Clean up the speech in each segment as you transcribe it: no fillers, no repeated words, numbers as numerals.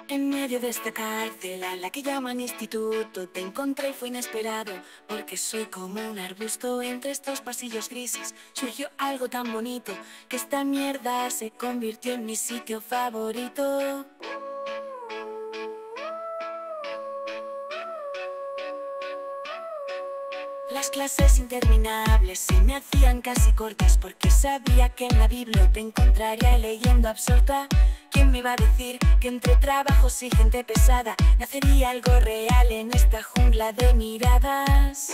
En medio de esta cárcel a la que llaman instituto, te encontré y fue inesperado, porque soy como un arbusto entre estos pasillos grises. Surgió algo tan bonito que esta mierda se convirtió en mi sitio favorito. Las clases interminables se me hacían casi cortas, porque sabía que en la Biblia te encontraría leyendo absorta. ¿Quién me iba a decir que entre trabajos y gente pesada nacería algo real en esta jungla de miradas?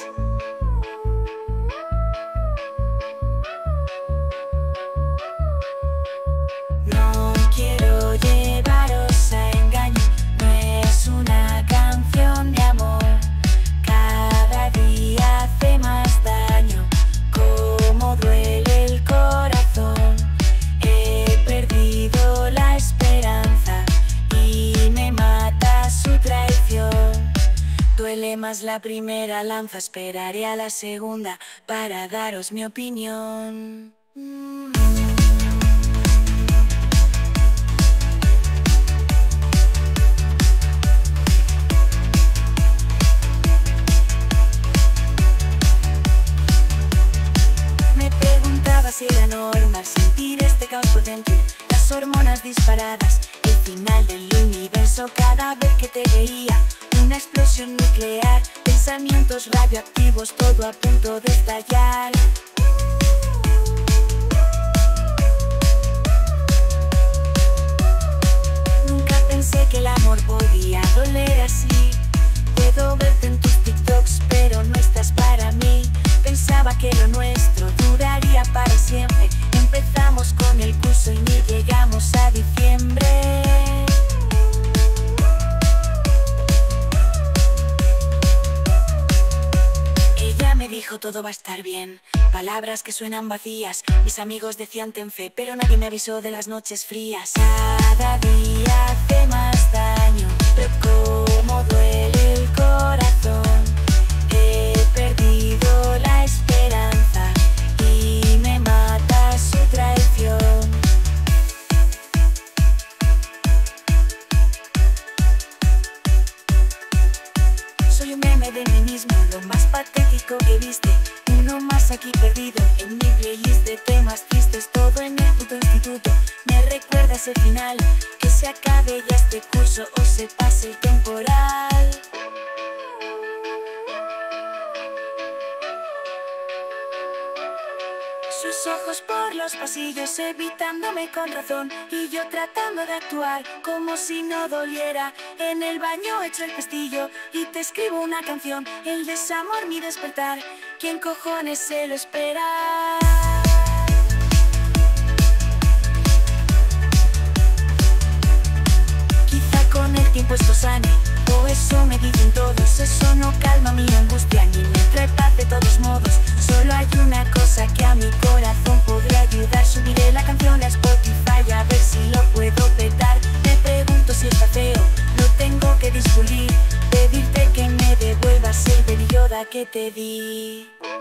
No quiero llevaros a engaño, no es una canción de amor. Cada día hace más daño, como duele el corazón. He perdido la esperanza y me mata su traición. Duele más la primera lanza, esperaré a la segunda para daros mi opinión. Si era normal sentir este caos por dentro, las hormonas disparadas, el final del universo cada vez que te veía, una explosión nuclear, pensamientos radioactivos, todo a punto de estallar. Nunca pensé que el amor podía doler así. Puedo verte en tus TikToks, pero no estás para mí. Pensaba que lo nuestro duraría para siempre. Empezamos con el curso y ni llegamos a diciembre. Ella me dijo todo va a estar bien, palabras que suenan vacías. Mis amigos decían ten fe, pero nadie me avisó de las noches frías. Cada día hace más daño, pero cómo duele el corazón. He perdido la esperanza y me mata su traición. Soy un meme de mí mismo, lo más patético que viste. Uno más aquí perdido en mi playlist de temas tristes. Todo en el puto instituto me recuerda ese final. Que se acabe ya este curso o se pase el temporal. Sus ojos por los pasillos evitándome con razón, y yo tratando de actuar como si no doliera. En el baño echo el pestillo y te escribo una canción, el desamor mi despertar. ¿Quién cojones se lo espera? Quizá con el tiempo esto sane, o eso me dicen todos. Eso no calma mi angustia ni me trae paz de todos modos. Solo hay una cosa que a mi corazón podría ayudar. Subiré la canción a Spotify a ver si lo puedo petar. Me pregunto si está feo, lo tengo que discutir. Pedirte que me devuelvas el Baby Yoda que te di.